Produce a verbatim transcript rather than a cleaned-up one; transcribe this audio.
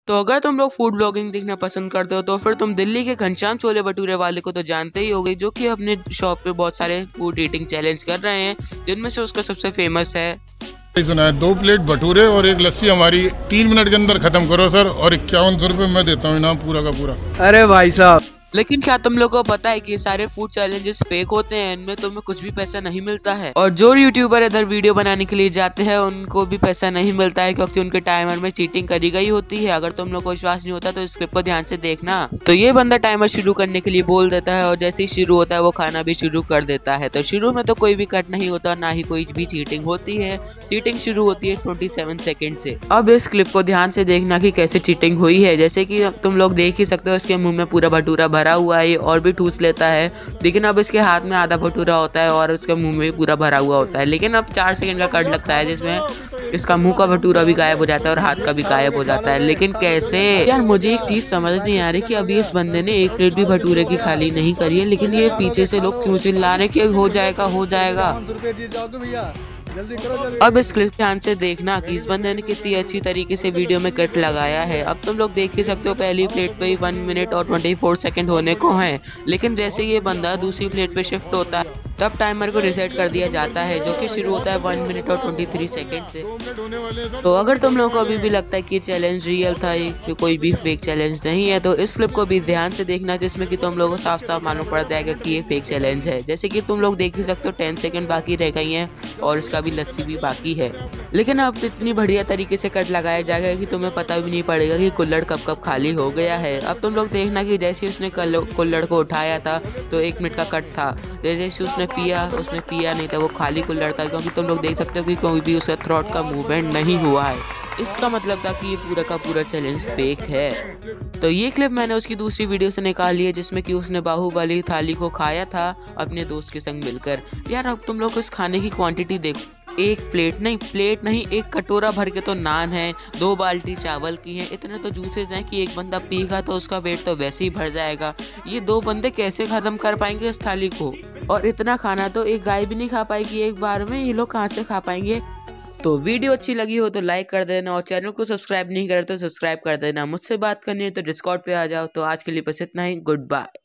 तो अगर तुम लोग फूड ब्लॉगिंग देखना पसंद करते हो तो फिर तुम दिल्ली के घनश्याम छोले भटूरे वाले को तो जानते ही होगे, जो कि अपने शॉप पे बहुत सारे फूड ईटिंग चैलेंज कर रहे हैं, जिनमें से उसका सबसे फेमस है सुना है दो प्लेट भटूरे और एक लस्सी हमारी तीन मिनट के अंदर खत्म करो सर, और इक्यावन सौ रुपये मैं देता हूँ इनाम पूरा का पूरा। अरे भाई साहब, लेकिन क्या तुम लोगों को पता है कि ये सारे फूड चैलेंजेस फेक होते हैं, इनमें तुम्हें कुछ भी पैसा नहीं मिलता है। और जो यूट्यूबर इधर वीडियो बनाने के लिए जाते हैं उनको भी पैसा नहीं मिलता है, क्योंकि उनके टाइमर में चीटिंग करी गई होती है। अगर तुम लोग को विश्वास नहीं होता तो इस क्लिप को ध्यान से देखना। तो ये बंदा टाइमर शुरू करने के लिए बोल देता है और जैसे ही शुरू होता है वो खाना भी शुरू कर देता है। तो शुरू में तो कोई भी कट नहीं होता, ना ही कोई भी चीटिंग होती है। चीटिंग शुरू होती है सत्ताईस सेकंड से। अब इस क्लिप को ध्यान से देखना कि कैसे चीटिंग हुई है। जैसे कि तुम लोग देख ही सकते हो, इसके मुंह में पूरा भटूरा भरा हुआ है और भी ठूस लेता है, लेकिन अब इसके हाथ में आधा भटूरा होता है और उसके मुंह में पूरा भरा हुआ होता है। लेकिन अब चार सेकंड का कट लगता है जिसमें इसका मुंह का भटूरा भी गायब हो जाता है और हाथ का भी गायब हो जाता है। लेकिन कैसे? यार मुझे एक चीज समझ नहीं आ रही कि अभी इस बंदे ने एक प्लेट भी भटूरे की खाली नहीं करी है, लेकिन ये पीछे से लोग क्यों चिल्ला रहे कि हो जाएगा हो जाएगा। अब इस क्लिप ध्यान से देखना कि इस बंदे ने कितनी अच्छी तरीके से वीडियो में कट लगाया है। अब तुम लोग देख ही सकते हो, पहली प्लेट पे ही वन मिनट और ट्वेंटी फोर सेकेंड होने को हैं, लेकिन जैसे ये बंदा दूसरी प्लेट पे शिफ्ट होता है तब टाइमर को रिसेट कर दिया जाता है, जो कि शुरू होता है वन मिनट और ट्वेंटी थ्री सेकेंड से। तो अगर तुम लोगों को अभी भी लगता है कि ये चैलेंज रियल था, कि कोई भी फेक चैलेंज नहीं है, तो इस क्लिप को भी ध्यान से देखना, जिसमें कि तुम लोगों को साफ साफ मालूम पड़ जाएगा कि ये फेक चैलेंज है। जैसे कि तुम लोग देख ही सकते हो टेन सेकेंड बाकी रह गई हैं और इसका भी लस्सी भी बाकी है। लेकिन अब तो इतनी बढ़िया तरीके से कट लगाया जाएगा कि तुम्हें पता भी नहीं पड़ेगा कि कुल्हड़ कब कब खाली हो गया है। अब तुम लोग देखना कि जैसे उसने कुल्हड़ को उठाया था तो एक मिनट का कट था, जैसे उसने पिया उसने पिया नहीं था, वो खाली कुल्हड़ था, क्योंकि तुम लोग देख सकते हो कि कोई भी उसका थ्रोट का मूवमेंट नहीं हुआ है। इसका मतलब था कि ये पूरा का पूरा चैलेंज फेक है। तो ये क्लिप मैंने उसकी दूसरी वीडियो से निकाली है, जिसमें कि उसने बाहुबली थाली को खाया था अपने दोस्त के संग मिलकर। यार अब तुम लोग इस खाने की क्वांटिटी देखो, एक प्लेट नहीं प्लेट नहीं एक कटोरा भर के तो नान है, दो बाल्टी चावल की है, इतने तो जूसेस हैं कि एक बंदा पीगा तो उसका वेट तो वैसे ही भर जाएगा। ये दो बंदे कैसे खत्म कर पाएंगे इस थाली को? और इतना खाना तो एक गाय भी नहीं खा पाएगी एक बार में, ये लोग कहाँ से खा पाएंगे? तो वीडियो अच्छी लगी हो तो लाइक कर देना और चैनल को सब्सक्राइब नहीं करे तो सब्सक्राइब कर देना। मुझसे बात करनी है तो डिस्कॉर्ड पे आ जाओ। तो आज के लिए बस इतना ही, गुड बाय।